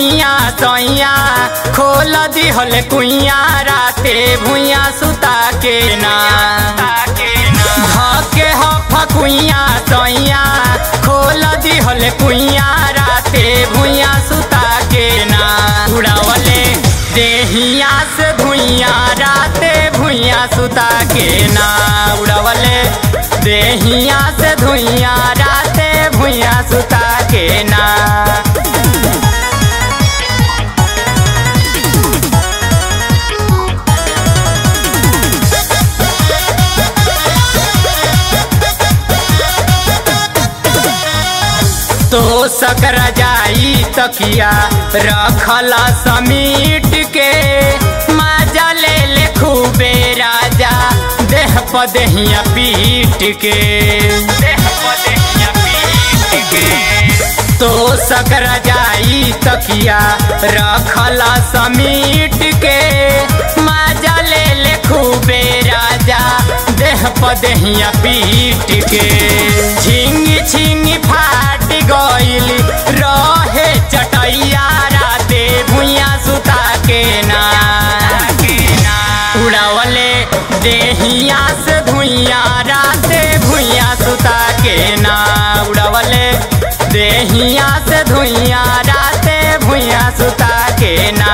फकुइया सैया खोल दिहल कुइया राते भुइया सुता के ना धके ह फकुइया सैया खोल दिहल कुइया राते भुइया सुता के ना उड़ावले देहिया से भुइया राते भुइया सुता के ना उड़ावले देहिया से धुइया राते भुइया सुता के ना तो सकर जाई तकिया रखला समीट के मजा ले ले खूबे राजा देह पदहिया पीट के तो सकर जाई तकिया रखला समीट के मजा ले ले खूबे राजा देह पदहिया पीट के झिंगी झिंगी फाट गइल रहे चटैया राते भुइया सुता के ना उड़ावले देहिया से धुइया राते भुइया सुता के ना उड़ावले देहिया से धुइया राते भुइया सुता के ना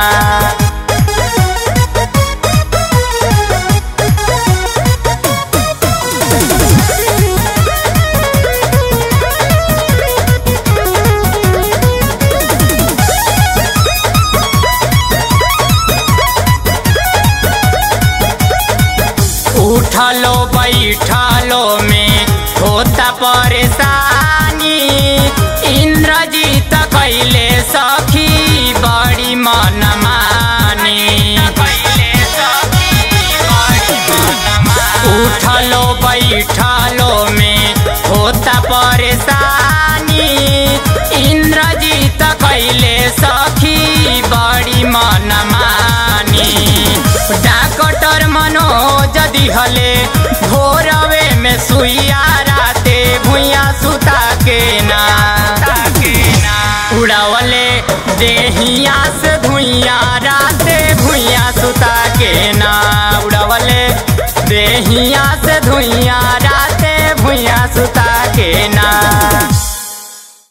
उठलो बैठलो में होता परेशानी इंद्रजीत कैले सखी बड़ी मन मानी उठलो बैठलो में होता परेशानी इंद्रजीत कैले सखी बड़ी मन मानी डॉक्टर मनोज दिहले भोरवे में सुइया राते भुइया सुता के ना उड़ावले देहिया से धुइया राते भुइया सुता के ना उड़ावले देहिया